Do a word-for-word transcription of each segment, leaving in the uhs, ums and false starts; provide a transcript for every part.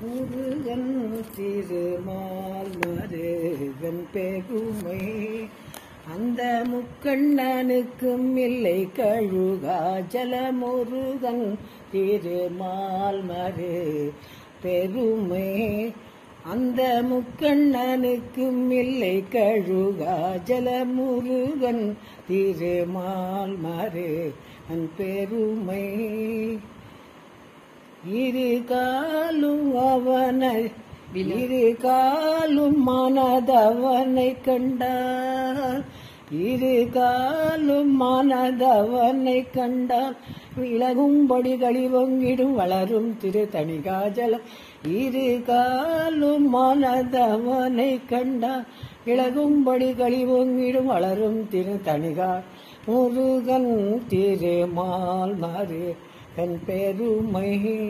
முருகன் திருமால் மருகன் பெருமை அந்த முக்கண்ணனுக்கும் இல்லை கழுகாச்சல முருகன் திருமால் மரு பெருமை அந்த முக்கண்ணனுக்கும் இல்லை கழுகாச்சல முருகன் திருமால் மருகன் பெருமை இரு காலும் அவனை இரு காலும் மனதவனை கண்டால் இரு காலும் மனதவனை கண்டால் விலகும்படி கழிவங்கிடும் வளரும் திரு தணிகாஜலம் இரு காலும் மனதவனை கண்டால் விலகும்படி கழிவங்கிடும் வளரும் திரு தணிகா முருகன் திருமால் மரு என் பெருமை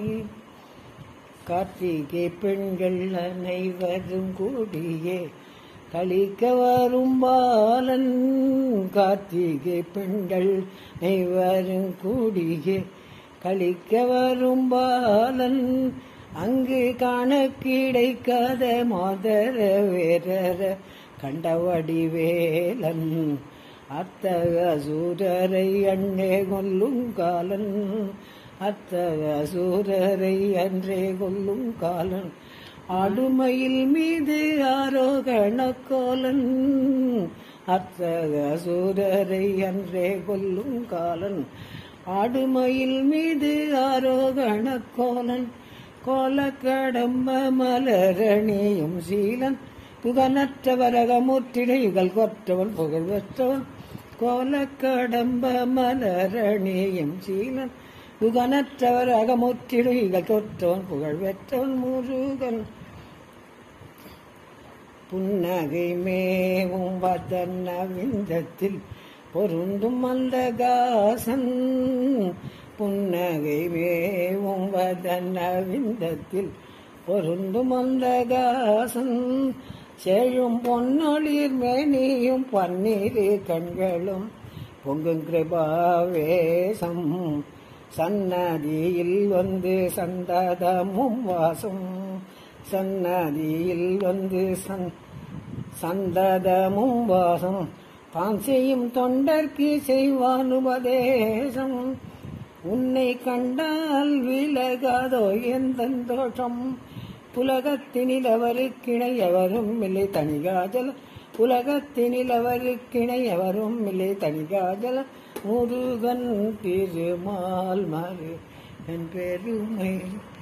கார்த்திகை பெண்கள் அனைவரும் கூடியே கழிக்க வரும் பாலன் கார்த்திகை பெண்கள் அனைவரும் கூடியே கழிக்க வரும் பாலன் அங்கு காண கிடைக்காத மாதர வேரர கண்டவடி வேலன் அத்தக சூரரை அண்ணே கொல்லும் காலன் அத்தக சூரரை அன்றே கொல்லும் காலன் ஆடுமையில் மீது ஆரோகண கோலன் அத்தக சூரரை அன்றே கொல்லும் காலன் ஆடுமையில் மீது ஆரோகண கோலன் கோலக்கடம்ப மலரணியும் சீலன் புகனற்றவரகமுற்றிடைகள் கொற்றவன் புகழ் பெற்றவன் கோலக்கடம்ப மலரணியும் சீலன் புகனற்றவர் அகமுற்றிடைகள் கொற்றவன் புகழ் பெற்றவன் முருகன் புன்னகை மேவும் வதன விந்தத்தில் பொருந்தும் மந்தகாசன் புன்னகை மேவும் வதன விந்தத்தில் பொருந்தும் மந்தகாசன் செழும் பொன்னொளிர் மேனியும் பன்னீரு கண்களும் பொங்கும் கிருபாவேசம் சன்னதியில் வந்து சந்ததமும் வாசம் சன்னதியில் வந்து சந் சந்ததமும் வாசம் தான் செய்யும் தொண்டர்க்கு செய்வான் உபதேசம் உன்னை கண்டால் விலகாதோ எந்த தோஷம் புலகத்தினில் அவருக்கிணை எவரும் இல்லை தணிகாஜல புலகத்தினில் அவருக்கிணை எவரும் இல்லை தணிகாஜல முருகன் திருமால் மரு என் பெருமை